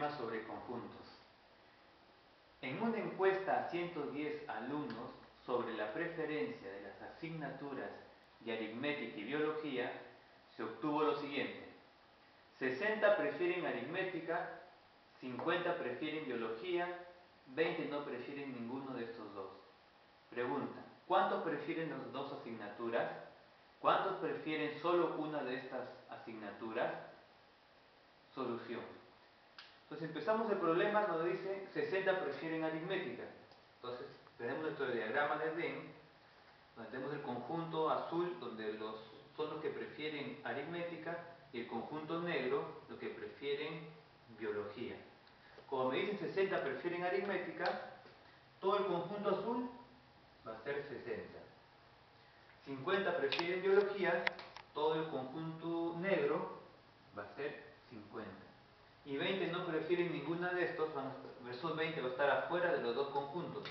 problemas sobre conjuntos. En una encuesta a 110 alumnos sobre la preferencia de las asignaturas de aritmética y biología, se obtuvo lo siguiente: 60 prefieren aritmética, 50 prefieren biología, 20 no prefieren ninguno de estos dos. Pregunta: ¿cuántos prefieren las dos asignaturas? ¿Cuántos prefieren solo una de estas asignaturas? Solución. Entonces empezamos el problema donde dice 60 prefieren aritmética. Entonces tenemos nuestro diagrama de Venn, donde tenemos el conjunto azul, donde son los que prefieren aritmética, y el conjunto negro, los que prefieren biología. Como me dicen 60 prefieren aritmética, todo el conjunto azul va a ser 60. 50 prefieren biología, todo el conjunto negro va a ser 50. Y 20 no prefieren ninguna de estos, versus 20 va a estar afuera de los dos conjuntos.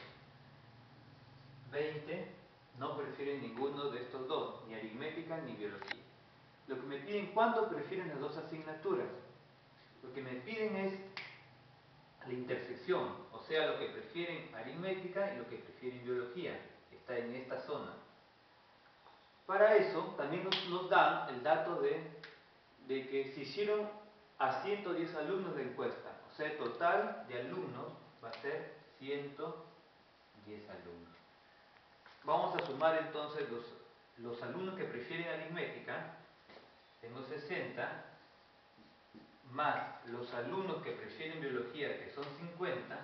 20 no prefieren ninguno de estos dos, ni aritmética ni biología. Lo que me piden, ¿cuántos prefieren las dos asignaturas? Lo que me piden es la intersección, o sea, lo que prefieren aritmética y lo que prefieren biología. Está en esta zona. Para eso también nos dan el dato de que se hicieron a 110 alumnos de encuesta, o sea, el total de alumnos va a ser 110 alumnos. Vamos a sumar entonces los alumnos que prefieren aritmética. Tengo 60, más los alumnos que prefieren biología, que son 50,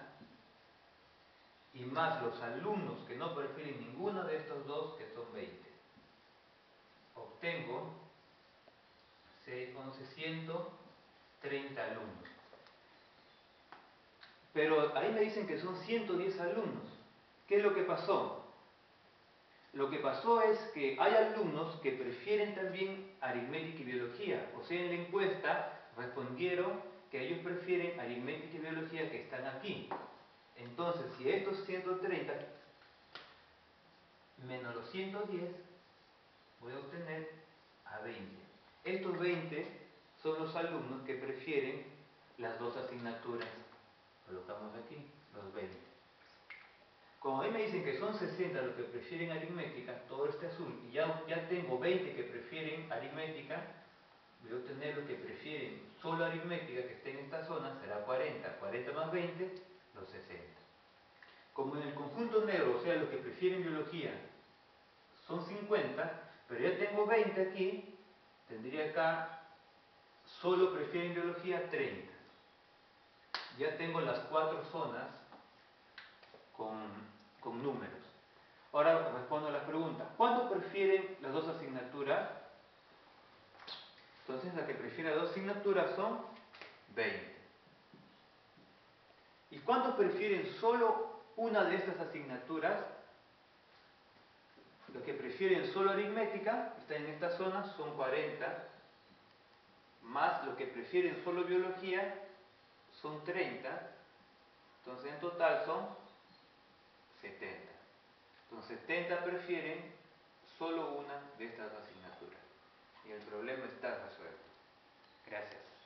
y más los alumnos que no prefieren ninguno de estos dos, que son 20. Obtengo 130 alumnos. Pero ahí me dicen que son 110 alumnos. ¿Qué es lo que pasó? Lo que pasó es que hay alumnos que prefieren también aritmética y biología. O sea, en la encuesta respondieron que ellos prefieren aritmética y biología, que están aquí. Entonces, si estos 130 menos los 110, voy a obtener a 20. Estos 20 son los alumnos que prefieren las dos asignaturas. Colocamos aquí los 20. Como a mí me dicen que son 60 los que prefieren aritmética, todo este azul, y ya tengo 20 que prefieren aritmética, voy a obtener los que prefieren solo aritmética, que esté en esta zona, será 40. 40 más 20, los 60. Como en el conjunto negro, o sea, los que prefieren biología, son 50, pero ya tengo 20 aquí, tendría acá, solo prefieren biología, 30. Ya tengo las 4 zonas con números. Ahora respondo a las preguntas. ¿Cuántos prefieren las dos asignaturas? Entonces, la que prefiere las dos asignaturas son 20. ¿Y cuántos prefieren solo una de estas asignaturas? Los que prefieren solo aritmética, están en esta zona, son 40, más los que prefieren solo biología, son 30, entonces en total son 70. Entonces 70 prefieren solo una de estas asignaturas. Y el problema está resuelto. Gracias.